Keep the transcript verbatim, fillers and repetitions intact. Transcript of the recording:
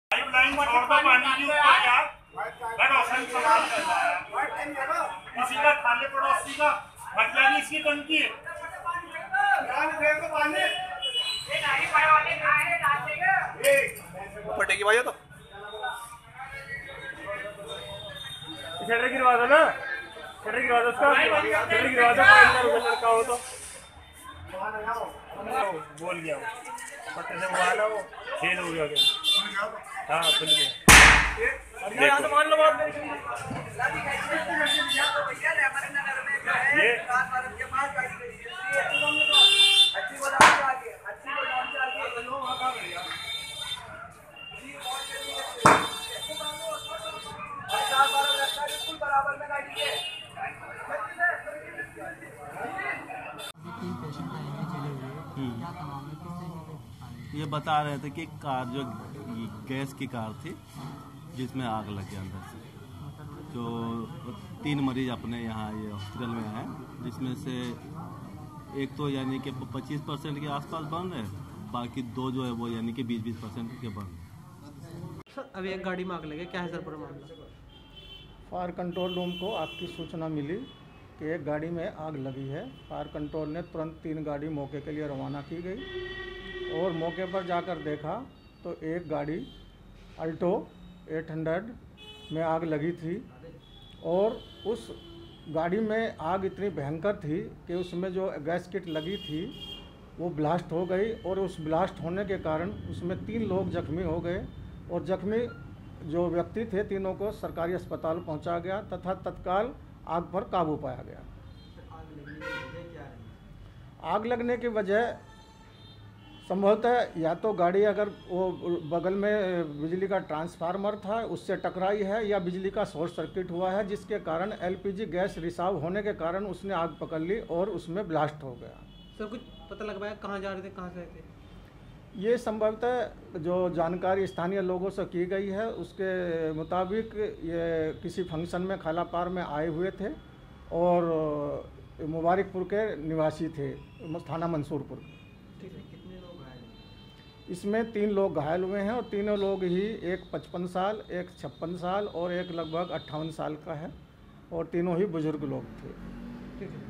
Pipeline छोड़ दो पानी की ऊपर यार। रोशन सवाल कर रहा है किसी का खाने पड़ोसी का मतलब इसकी टंकी है। फटेगी भाई तो शटर गिरवा दो ना, शटर गिरवा दो उसका, शटर गिरवा दो। अंदर उधर लड़का हो तो बोल गया वो पत्ते से वो आना वो छेद हो गया। हाँ खुल गया। यहाँ से मान लो बात ये ये बता रहे थे कि कार जो गैस की कार थी जिसमें आग लग गया अंदर से, जो तीन मरीज अपने यहाँ ये हॉस्पिटल में आए, जिसमें से एक तो यानी कि पच्चीस परसेंट के आसपास बंद है, बाकी दो जो है वो यानी कि बीस बीस परसेंट के बंद। सर अभी एक गाड़ी में आग लगे, क्या है सर पूरा मामला? फायर कंट्रोल रूम को आग की सूचना मिली कि एक गाड़ी में आग लगी है। फायर कंट्रोल ने तुरंत तीन गाड़ी मौके के लिए रवाना की गई और मौके पर जाकर देखा तो एक गाड़ी अल्टो आठ सौ में आग लगी थी और उस गाड़ी में आग इतनी भयंकर थी कि उसमें जो गैस किट लगी थी वो ब्लास्ट हो गई और उस ब्लास्ट होने के कारण उसमें तीन लोग जख्मी हो गए और जख्मी जो व्यक्ति थे तीनों को सरकारी अस्पताल पहुंचा गया तथा तत्काल आग पर काबू पाया गया। आग लगने की वजह संभवतः या तो गाड़ी अगर वो बगल में बिजली का ट्रांसफार्मर था उससे टकराई है या बिजली का शॉर्ट सर्किट हुआ है, जिसके कारण एलपीजी गैस रिसाव होने के कारण उसने आग पकड़ ली और उसमें ब्लास्ट हो गया। सर कुछ पता लग पाया कहाँ जा रहे थे, कहाँ से थे? ये संभवतः जो जानकारी स्थानीय लोगों से की गई है उसके मुताबिक ये किसी फंक्शन में खालापार में आए हुए थे और मुबारकपुर के निवासी थे, थाना मंसूरपुर। ठीक है, कितने लोग घायल? इसमें तीन लोग घायल हुए हैं और तीनों लोग ही एक पचपन साल, एक छप्पन साल और एक लगभग अट्ठावन साल का है और तीनों ही बुजुर्ग लोग थे। ठीक है।